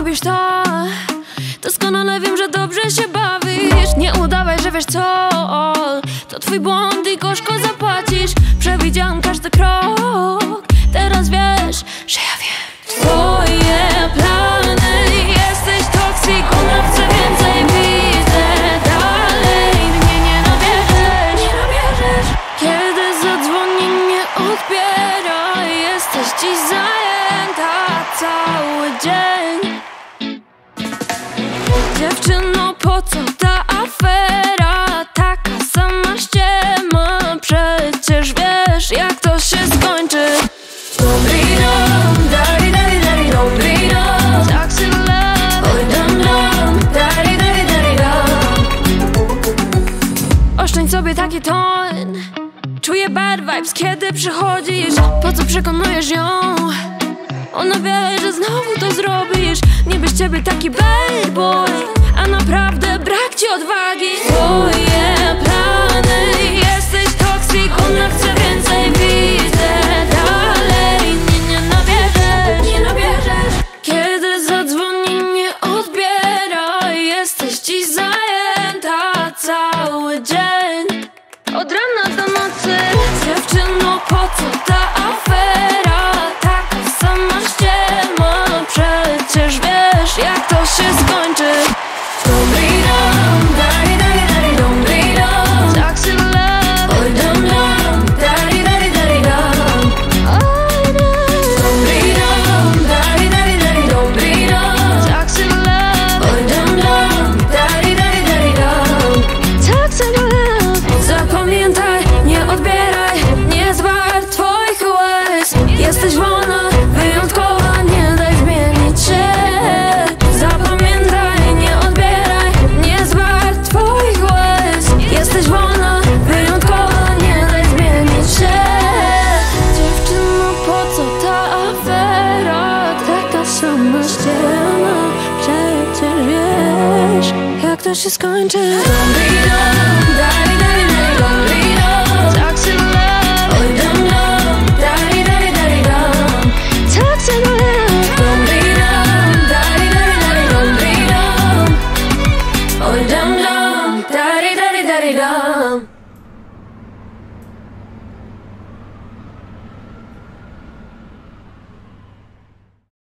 robisz to, doskonale wiem, że dobrze się bawisz. Nie udawaj, że wiesz co, to twój błąd i gorzko zapłacisz. Przewidziałam każdy krok, teraz wiesz, że ja wiem twoje plany. Jesteś toksik, ona chce więcej, widzę dalej. Mnie nie nabierzesz, kiedy zadzwoni nie odbiera. Jesteś dziś zajęta cały dzień. Dziewczyno, po co ta afera? Taka sama ściema, przecież wiesz jak to się skończy. Dobry dom, dari dari dari, dobry dom. Toxic love, oj dom dom, dari dari dari dom. Oszczędź sobie taki ton. Czuję bad vibes, kiedy przychodzisz. Po co przekonujesz ją? Ona wie, że znowu to zrobisz. Nie bez ciebie taki bad boy, a naprawdę brak ci odwagi. Twoje plany, jesteś toksik, ona chce więcej, widzę dalej. Mnie nie nabierzesz, kiedy zadzwoni nie odbiera. Jesteś dziś zajęta cały dzień, od rana do nocy. Dziewczyno, po co ta afera? Taka sama ściema, przecież wiesz jak to się skończy. Dobry dom, dari dari dari, dobry dom. Toxic love, oj dom dom, dari dari dari dom. Dobry dom, dari dari dari, dobry dom. Toxic love, oj dom dom, dari dari dari dom. Toxic love. Zapamiętaj, nie odbieraj, nie jest wart twoich łez. Jesteś wolna, wyjątkowa, nie daj zmienić się. Zapamiętaj, nie odbieraj, nie jest wart twoich łez. Jesteś wolna, wyjątkowa, nie daj zmienić się. Dziewczyno, po co ta afera? Taka sama ściema, przecież wiesz jak to się skończy. Dobry dom,